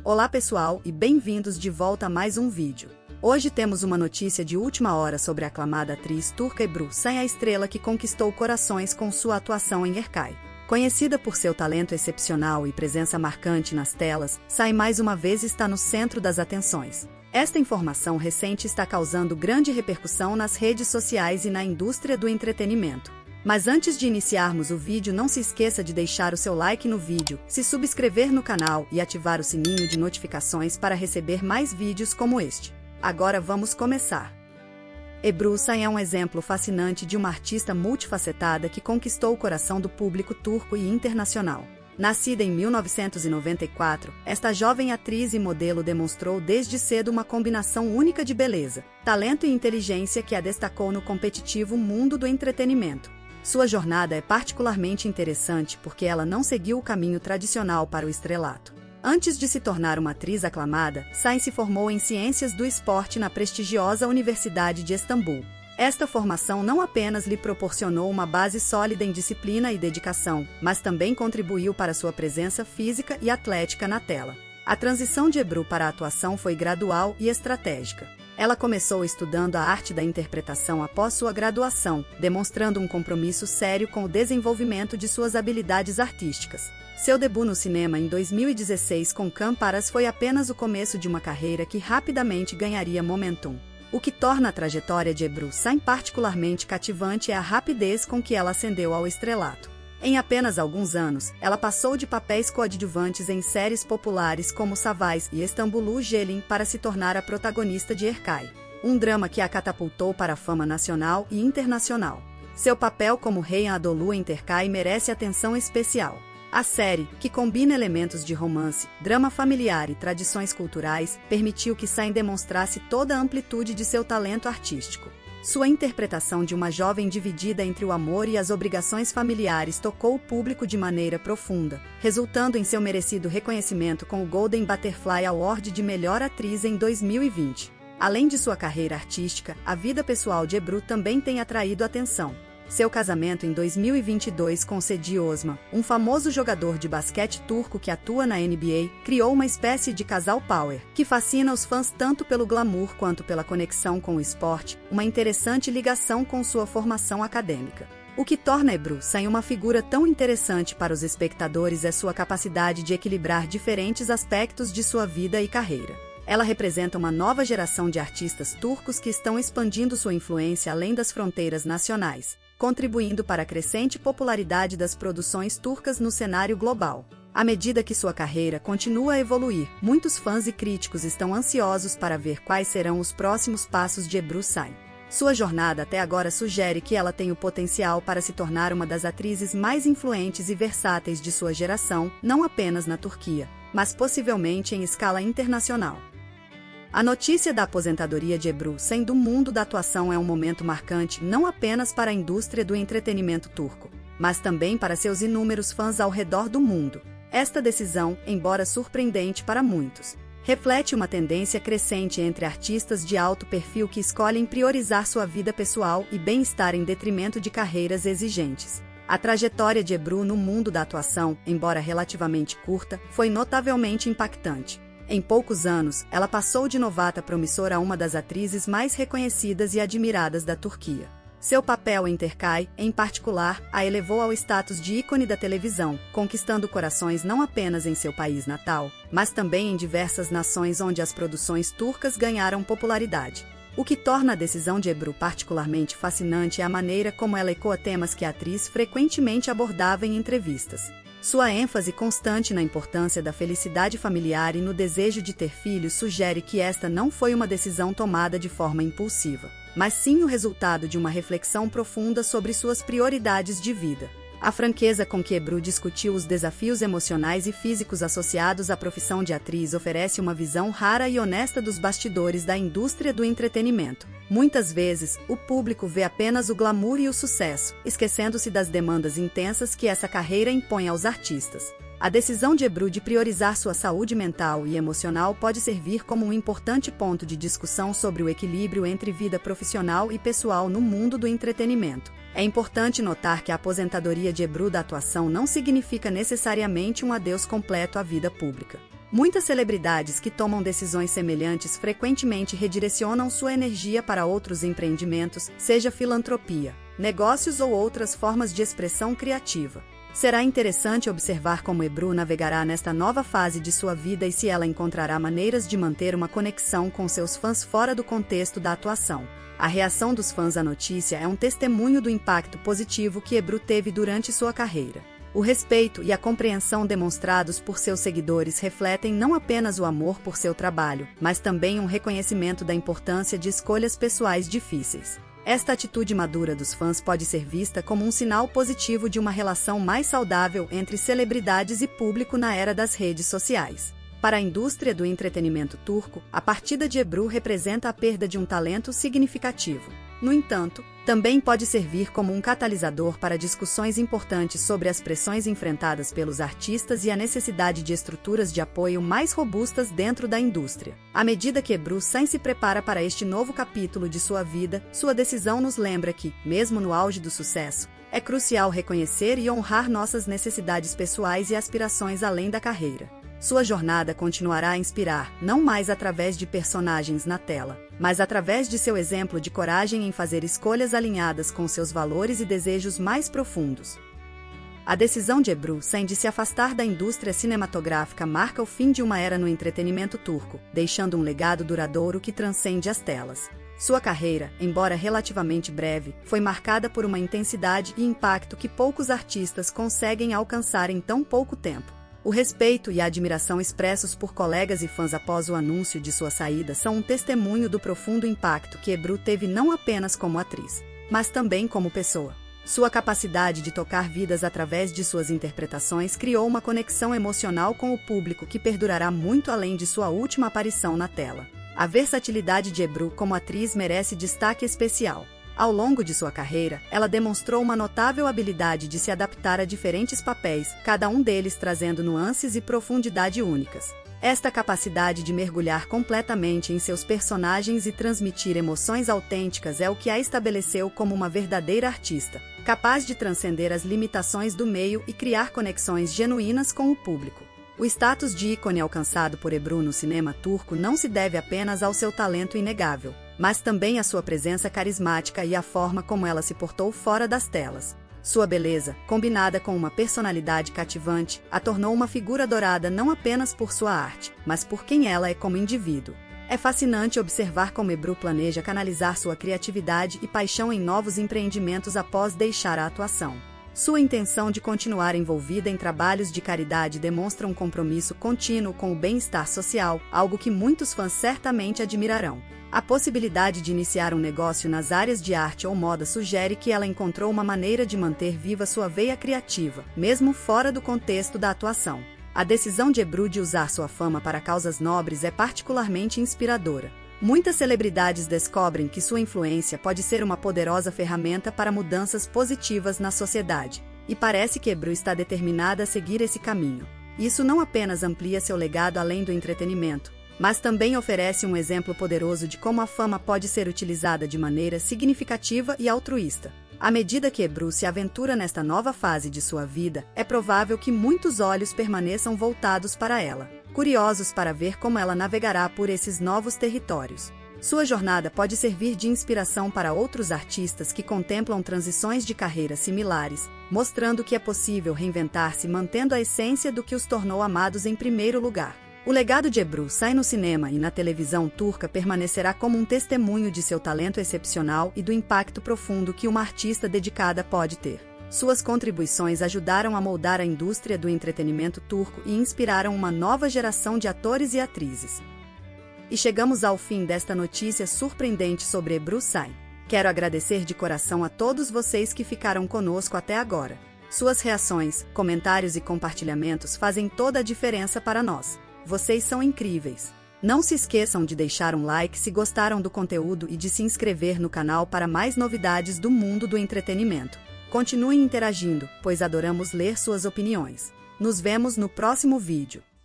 Olá pessoal e bem-vindos de volta a mais um vídeo. Hoje temos uma notícia de última hora sobre a aclamada atriz turca Ebru Şahin, a estrela que conquistou corações com sua atuação em Erkay. Conhecida por seu talento excepcional e presença marcante nas telas, Şahin mais uma vez está no centro das atenções. Esta informação recente está causando grande repercussão nas redes sociais e na indústria do entretenimento. Mas antes de iniciarmos o vídeo, não se esqueça de deixar o seu like no vídeo, se subscrever no canal e ativar o sininho de notificações para receber mais vídeos como este. Agora vamos começar. Ebru Şahin é um exemplo fascinante de uma artista multifacetada que conquistou o coração do público turco e internacional. Nascida em 1994, esta jovem atriz e modelo demonstrou desde cedo uma combinação única de beleza, talento e inteligência que a destacou no competitivo mundo do entretenimento. Sua jornada é particularmente interessante porque ela não seguiu o caminho tradicional para o estrelato. Antes de se tornar uma atriz aclamada, Şahin se formou em Ciências do Esporte na prestigiosa Universidade de Istambul. Esta formação não apenas lhe proporcionou uma base sólida em disciplina e dedicação, mas também contribuiu para sua presença física e atlética na tela. A transição de Ebru para a atuação foi gradual e estratégica. Ela começou estudando a arte da interpretação após sua graduação, demonstrando um compromisso sério com o desenvolvimento de suas habilidades artísticas. Seu debut no cinema em 2016 com Cam Paras foi apenas o começo de uma carreira que rapidamente ganharia momentum. O que torna a trajetória de Ebru Şahin particularmente cativante é a rapidez com que ela ascendeu ao estrelato. Em apenas alguns anos, ela passou de papéis coadjuvantes em séries populares como Savais e Estambulu Gelin para se tornar a protagonista de Erkay, um drama que a catapultou para a fama nacional e internacional. Seu papel como Reyhan Anadolu em Erkay merece atenção especial. A série, que combina elementos de romance, drama familiar e tradições culturais, permitiu que Şahin demonstrasse toda a amplitude de seu talento artístico. Sua interpretação de uma jovem dividida entre o amor e as obrigações familiares tocou o público de maneira profunda, resultando em seu merecido reconhecimento com o Golden Butterfly Award de Melhor Atriz em 2020. Além de sua carreira artística, a vida pessoal de Ebru também tem atraído atenção. Seu casamento em 2022 com Sedi Osman, um famoso jogador de basquete turco que atua na NBA, criou uma espécie de casal power, que fascina os fãs tanto pelo glamour quanto pela conexão com o esporte, uma interessante ligação com sua formação acadêmica. O que torna Ebru Şahin uma figura tão interessante para os espectadores é sua capacidade de equilibrar diferentes aspectos de sua vida e carreira. Ela representa uma nova geração de artistas turcos que estão expandindo sua influência além das fronteiras nacionais, contribuindo para a crescente popularidade das produções turcas no cenário global. À medida que sua carreira continua a evoluir, muitos fãs e críticos estão ansiosos para ver quais serão os próximos passos de Ebru Şahin. Sua jornada até agora sugere que ela tem o potencial para se tornar uma das atrizes mais influentes e versáteis de sua geração, não apenas na Turquia, mas possivelmente em escala internacional. A notícia da aposentadoria de Ebru Şahin do mundo da atuação é um momento marcante não apenas para a indústria do entretenimento turco, mas também para seus inúmeros fãs ao redor do mundo. Esta decisão, embora surpreendente para muitos, reflete uma tendência crescente entre artistas de alto perfil que escolhem priorizar sua vida pessoal e bem-estar em detrimento de carreiras exigentes. A trajetória de Ebru no mundo da atuação, embora relativamente curta, foi notavelmente impactante. Em poucos anos, ela passou de novata promissora a uma das atrizes mais reconhecidas e admiradas da Turquia. Seu papel em Erkay, em particular, a elevou ao status de ícone da televisão, conquistando corações não apenas em seu país natal, mas também em diversas nações onde as produções turcas ganharam popularidade. O que torna a decisão de Ebru particularmente fascinante é a maneira como ela ecoa temas que a atriz frequentemente abordava em entrevistas. Sua ênfase constante na importância da felicidade familiar e no desejo de ter filhos sugere que esta não foi uma decisão tomada de forma impulsiva, mas sim o resultado de uma reflexão profunda sobre suas prioridades de vida. A franqueza com que Ebru discutiu os desafios emocionais e físicos associados à profissão de atriz oferece uma visão rara e honesta dos bastidores da indústria do entretenimento. Muitas vezes, o público vê apenas o glamour e o sucesso, esquecendo-se das demandas intensas que essa carreira impõe aos artistas. A decisão de Ebru de priorizar sua saúde mental e emocional pode servir como um importante ponto de discussão sobre o equilíbrio entre vida profissional e pessoal no mundo do entretenimento. É importante notar que a aposentadoria de Ebru da atuação não significa necessariamente um adeus completo à vida pública. Muitas celebridades que tomam decisões semelhantes frequentemente redirecionam sua energia para outros empreendimentos, seja filantropia, negócios ou outras formas de expressão criativa. Será interessante observar como Ebru navegará nesta nova fase de sua vida e se ela encontrará maneiras de manter uma conexão com seus fãs fora do contexto da atuação. A reação dos fãs à notícia é um testemunho do impacto positivo que Ebru teve durante sua carreira. O respeito e a compreensão demonstrados por seus seguidores refletem não apenas o amor por seu trabalho, mas também um reconhecimento da importância de escolhas pessoais difíceis. Esta atitude madura dos fãs pode ser vista como um sinal positivo de uma relação mais saudável entre celebridades e público na era das redes sociais. Para a indústria do entretenimento turco, a partida de Ebru representa a perda de um talento significativo. No entanto, também pode servir como um catalisador para discussões importantes sobre as pressões enfrentadas pelos artistas e a necessidade de estruturas de apoio mais robustas dentro da indústria. À medida que Ebru se prepara para este novo capítulo de sua vida, sua decisão nos lembra que, mesmo no auge do sucesso, é crucial reconhecer e honrar nossas necessidades pessoais e aspirações além da carreira. Sua jornada continuará a inspirar, não mais através de personagens na tela, mas através de seu exemplo de coragem em fazer escolhas alinhadas com seus valores e desejos mais profundos. A decisão de Ebru de se afastar da indústria cinematográfica marca o fim de uma era no entretenimento turco, deixando um legado duradouro que transcende as telas. Sua carreira, embora relativamente breve, foi marcada por uma intensidade e impacto que poucos artistas conseguem alcançar em tão pouco tempo. O respeito e a admiração expressos por colegas e fãs após o anúncio de sua saída são um testemunho do profundo impacto que Ebru teve não apenas como atriz, mas também como pessoa. Sua capacidade de tocar vidas através de suas interpretações criou uma conexão emocional com o público que perdurará muito além de sua última aparição na tela. A versatilidade de Ebru como atriz merece destaque especial. Ao longo de sua carreira, ela demonstrou uma notável habilidade de se adaptar a diferentes papéis, cada um deles trazendo nuances e profundidade únicas. Esta capacidade de mergulhar completamente em seus personagens e transmitir emoções autênticas é o que a estabeleceu como uma verdadeira artista, capaz de transcender as limitações do meio e criar conexões genuínas com o público. O status de ícone alcançado por Ebru no cinema turco não se deve apenas ao seu talento inegável, mas também à sua presença carismática e à forma como ela se portou fora das telas. Sua beleza, combinada com uma personalidade cativante, a tornou uma figura adorada não apenas por sua arte, mas por quem ela é como indivíduo. É fascinante observar como Ebru planeja canalizar sua criatividade e paixão em novos empreendimentos após deixar a atuação. Sua intenção de continuar envolvida em trabalhos de caridade demonstra um compromisso contínuo com o bem-estar social, algo que muitos fãs certamente admirarão. A possibilidade de iniciar um negócio nas áreas de arte ou moda sugere que ela encontrou uma maneira de manter viva sua veia criativa, mesmo fora do contexto da atuação. A decisão de Ebru de usar sua fama para causas nobres é particularmente inspiradora. Muitas celebridades descobrem que sua influência pode ser uma poderosa ferramenta para mudanças positivas na sociedade, e parece que Ebru está determinada a seguir esse caminho. Isso não apenas amplia seu legado além do entretenimento, mas também oferece um exemplo poderoso de como a fama pode ser utilizada de maneira significativa e altruísta. À medida que Ebru se aventura nesta nova fase de sua vida, é provável que muitos olhos permaneçam voltados para ela, curiosos para ver como ela navegará por esses novos territórios. Sua jornada pode servir de inspiração para outros artistas que contemplam transições de carreira similares, mostrando que é possível reinventar-se mantendo a essência do que os tornou amados em primeiro lugar. O legado de Ebru no cinema e na televisão turca permanecerá como um testemunho de seu talento excepcional e do impacto profundo que uma artista dedicada pode ter. Suas contribuições ajudaram a moldar a indústria do entretenimento turco e inspiraram uma nova geração de atores e atrizes. E chegamos ao fim desta notícia surpreendente sobre Ebru. Quero agradecer de coração a todos vocês que ficaram conosco até agora. Suas reações, comentários e compartilhamentos fazem toda a diferença para nós. Vocês são incríveis. Não se esqueçam de deixar um like se gostaram do conteúdo e de se inscrever no canal para mais novidades do mundo do entretenimento. Continuem interagindo, pois adoramos ler suas opiniões. Nos vemos no próximo vídeo.